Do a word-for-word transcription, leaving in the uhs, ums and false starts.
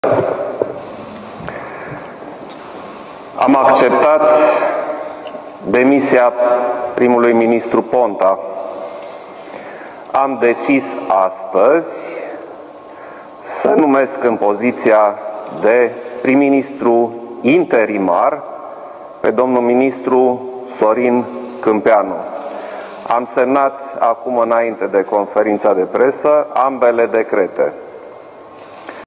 Am acceptat demisia primului ministru Ponta. Am decis astăzi să numesc în poziția de prim-ministru interimar pe domnul ministru Sorin Câmpeanu. Am semnat acum înainte de conferința de presă ambele decrete.